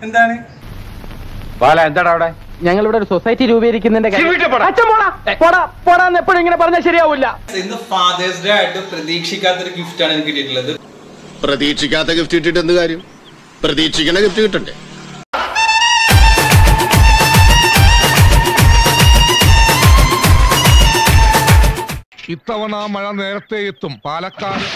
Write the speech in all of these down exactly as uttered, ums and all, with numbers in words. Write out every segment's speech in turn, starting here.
എന്താണ് എന്താടാ അവിടെ? ഞങ്ങൾ ഇവിടെ ഒരു സൊസൈറ്റി രൂപീകരിക്കുന്നതിന്റെ എപ്പോഴും ഇങ്ങനെ പറഞ്ഞാൽ ശരിയാവില്ല. ഇന്ന് ഫാദേഴ്സ് ഡേ ആയിട്ട് പ്രതീക്ഷിക്കാത്തൊരു ഗിഫ്റ്റ് ആണ് എനിക്ക് കിട്ടിയിട്ടുള്ളത്. പ്രതീക്ഷിക്കാത്ത ഗിഫ്റ്റ് കിട്ടിയിട്ട് എന്ത് കാര്യം? പ്രതീക്ഷിക്കുന്ന ഗിഫ്റ്റ് കിട്ടണ്ടേ? ഇത്തവണ മഴ നേരത്തെ എത്തും പാലക്കാട്.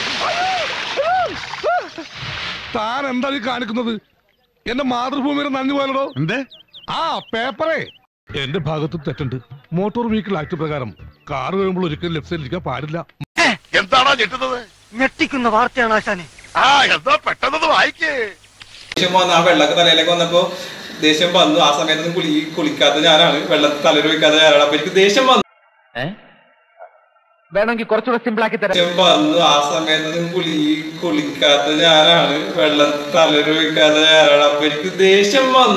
താൻ എന്താ ഈ കാണിക്കുന്നത്? എന്റെ മാതൃഭൂമിയുടെ നന്ദി പോലോ. എന്തേ? ആ പേപ്പറേ എന്റെ ഭാഗത്ത് തെറ്റുണ്ട്. മോട്ടോർ വെഹിക്കിൾ ആക്ട് പ്രകാരം കാർ വരുമ്പോൾ ഒരിക്കലും ലെഫ്റ്റ് സൈഡിൽ ഇരിക്കാൻ പാടില്ല. എന്താണോ ഞെട്ടുന്നത്? ഞെട്ടിക്കുന്ന വാർത്തയാണ് ആശാനെ. ആ എന്താ പെട്ടെന്ന് വായിക്കേ. ദേഷ്യം വന്ന് ആ വെള്ളക്ക് തലയിലേക്ക് വന്നപ്പോ ദേഷ്യം വന്നു. ആ സമയത്ത് കുളി കുളിക്കാത്ത ഞാനാണ്, വെള്ളത്തിൽ തലയിൽ വയ്ക്കാത്ത ഞാനാണ്. അപ്പൊ എനിക്ക് ദേഷ്യം വന്നു. വേണമെങ്കിൽ കുറച്ചുകൂടെ സിമ്പിൾ ആക്കി തരാം. ദേഷ്യം വന്നു ആ സമയത്ത് കുളി കുളിക്കാത്ത ഞാനാണ്, വെള്ളത്തിൽ തലയിൽ വയ്ക്കാത്ത ഞാനാണ്. അപ്പൊ എനിക്ക് ദേഷ്യം വന്നു.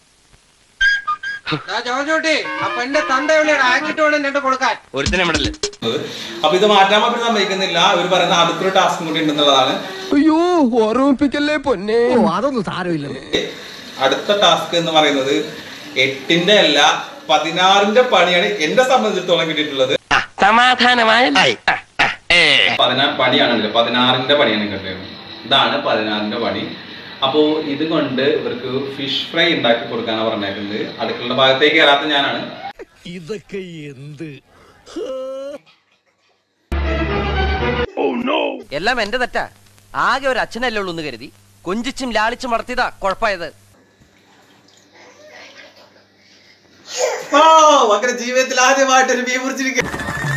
അപ്പൊ ഇത് മാറ്റാൻ വേണ്ടി സമ്മതിക്കുന്നില്ല. ഇവർ പറയുന്ന അടുത്തൊരു ടാസ്കും കൂടി ഉണ്ടെന്നുള്ളതാണ്. അയ്യോ ഓർമ്മിപ്പിക്കല്ലേ പൊന്നെ. അതൊന്നും സാരമില്ല. അടുത്ത ടാസ്ക് എന്ന് പറയുന്നത് എട്ടിന്റെ അല്ല പതിനാറിന്റെ പണിയാണ് എന്നെ സംബന്ധിച്ചിടത്തോളം കിട്ടിയിട്ടുള്ളത്. സമാധാനമായ പതിനാറ് പണിയാണല്ലോ, പതിനാറിന്റെ പണിയാണ് കിട്ടിയത്. ഇതാണ് പതിനാറിന്റെ പണി. അപ്പോ ഇത് കൊണ്ട് ഇവർക്ക് ഫിഷ് ഫ്രൈ ഉണ്ടാക്കി കൊടുക്കാനാണ് പറഞ്ഞേക്കുന്നത്. അടുക്കളുടെ ഭാഗത്തേക്ക് കയറാത്ത ഞാനാണ്. ഇതൊക്കെ എന്ത്? എല്ലാം എന്റെ തെറ്റാ. ആകെ ഒരു അച്ഛനല്ലേ ഉള്ളൂ എന്ന് കരുതി കൊഞ്ചിച്ചും ലാളിച്ചും വളർത്തിയതാ കുഴപ്പമായത്. ഓ അങ്ങനെ ജീവിതത്തിൽ ആദ്യമായിട്ടൊരു മീൻ മുറിച്ചിരിക്കും.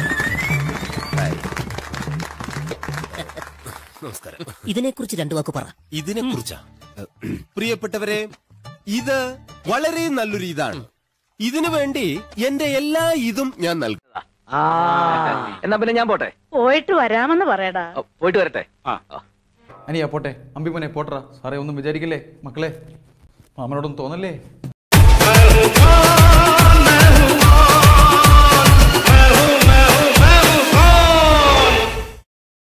നമസ്കാരം. ഇതിനെ കുറിച്ച് രണ്ടു വാക്ക് പറ. ഇതിനെ കുറിച്ചാ പ്രിയപ്പെട്ടവരെ, ഇത് വളരെ നല്ലൊരു ഇതാണ്. ഇതിനു വേണ്ടി എന്റെ എല്ലാ ഇതും ഞാൻ നൽകുക. എന്നാ പിന്നെ ഞാൻ പോട്ടെ. പോയിട്ട് വരാമെന്ന് പറയടാ. പോയിട്ട് വരട്ടെ. അനിയാ പോട്ടെ. അമ്പിമോനെ പോട്ടറാ. സാറേ ഒന്നും വിചാരിക്കില്ലേ മക്കളെ, മാമനോടൊന്നും തോന്നല്ലേ?